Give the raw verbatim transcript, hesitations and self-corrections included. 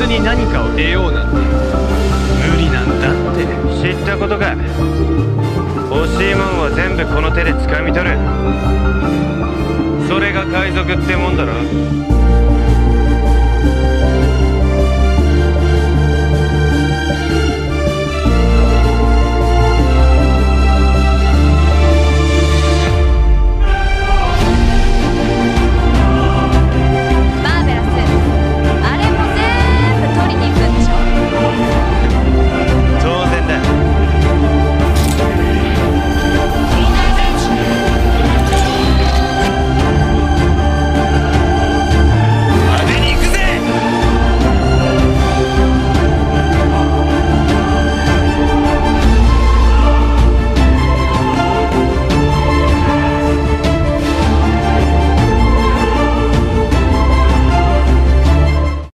に何かを得ようなんて無理なんだって。 知ったことか。欲しいもんは全部この手で掴み取る。それが海賊ってもんだろ。